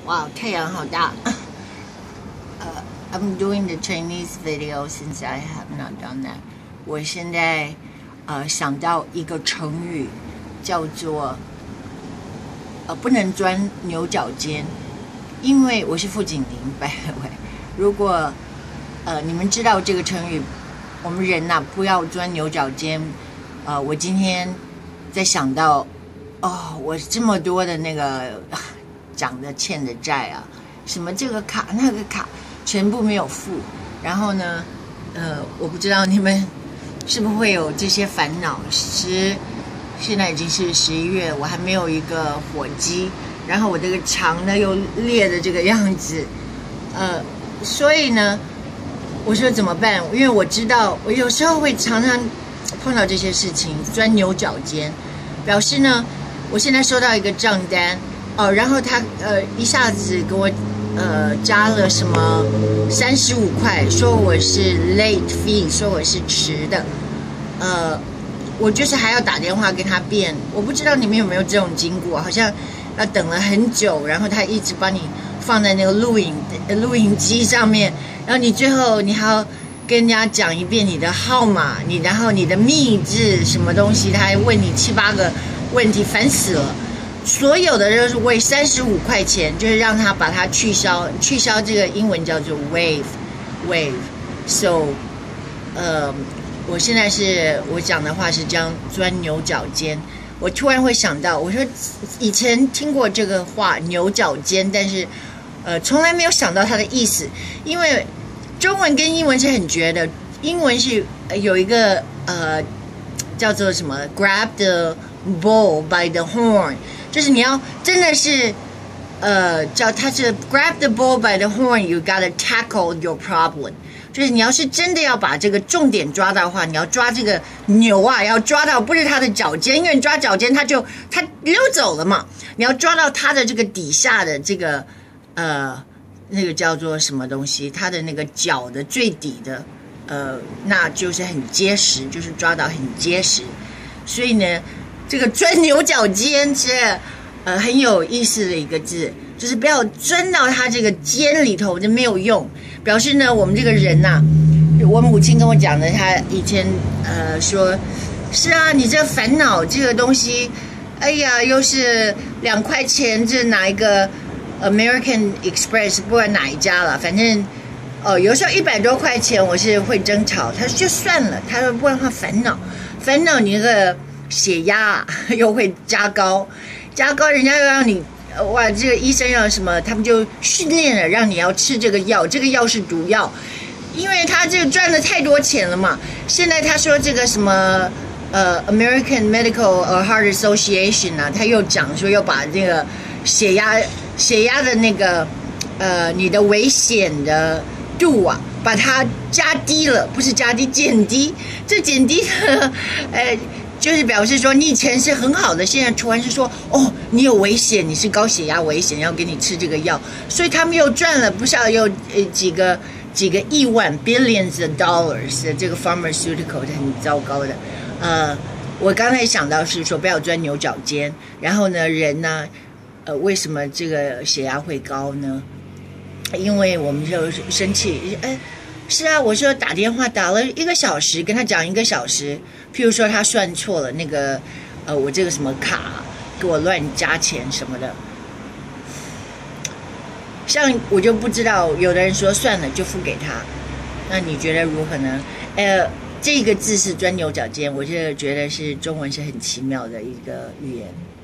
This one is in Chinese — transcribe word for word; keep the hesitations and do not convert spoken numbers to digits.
哇，太阳好大。呃、uh, ，I'm doing the Chinese video since I have not done that。我现在呃想到一个成语，叫做呃不能钻牛角尖，因为我是傅景玲，by the way。如果呃你们知道这个成语，我们人呐、啊、不要钻牛角尖。呃，我今天在想到，哦，我这么多的那个长的欠的债啊，什么这个卡那个卡全部没有付，然后呢，呃，我不知道你们是不是会有这些烦恼。十现在已经是十一月，我还没有一个火鸡，然后我这个肠呢又裂的这个样子，呃，所以呢，我说怎么办？因为我知道我有时候会常常碰到这些事情，钻牛角尖，表示呢，我现在收到一个账单哦，然后他呃一下子给我呃加了什么三十五块，说我是 late fee， 说我是迟的，呃，我就是还要打电话跟他辩。我不知道你们有没有这种经过，好像要等了很久，然后他一直把你放在那个录影录影机上面，然后你最后你还要跟人家讲一遍你的号码，你然后你的密字什么东西，他还问你七八个问题，烦死了。所有的都是为三十五块钱，就是让他把它取消，取消这个英文叫做 waive waive。So， 呃，我现在是我讲的话是这样钻牛角尖。我突然会想到，我说以前听过这个话牛角尖，但是呃从来没有想到它的意思，因为中文跟英文是很绝的。英文是有一个呃叫做什么 grab the bull by the horn， 就是你要真的是呃叫它是 grab the bull by the horn， you gotta tackle your problem， 就是你要是真的要把这个重点抓到的话，你要抓这个牛啊，要抓到不是它的脚尖，因为你抓脚尖它就它溜走了嘛，你要抓到它的这个底下的这个呃那个叫做什么东西，它的那个脚的最底的呃那就是很结实，就是抓到很结实。所以呢这个钻牛角尖是呃很有意思的一个字，就是不要钻到它这个尖里头就没有用，表示呢我们这个人呐、啊，我母亲跟我讲的，她以前呃说是啊，你这烦恼这个东西，哎呀又是两块钱，这哪一个American Express 不管哪一家了，反正哦有时候一百多块钱我是会争吵，他说就算了，他说不然的话烦恼烦恼你那个血压又会加高加高，人家又让你哇这个医生要什么，他们就训练了让你要吃这个药，这个药是毒药，因为他这个赚了太多钱了嘛。现在他说这个什么呃 American Medical Heart Association 啊，他又讲说要把这个血压血压的那个呃你的危险的度啊把它加低了，不是加低减低，这减低的呃就是表示说你以前是很好的，现在突然是说哦你有危险，你是高血压危险，要给你吃这个药，所以他们又赚了不少，有呃几个几个亿万 billions of dollars 的这个 pharmaceutical 是很糟糕的。呃我刚才想到是说不要钻牛角尖，然后呢人呢呃，为什么这个血压会高呢？因为我们就生气，哎，是啊，我说打电话打了一个小时，跟他讲一个小时，譬如说他算错了那个，呃，我这个什么卡给我乱加钱什么的，像我就不知道，有的人说算了就付给他，那你觉得如何呢？呃，这个字是钻牛角尖，我就觉得是中文是很奇妙的一个语言。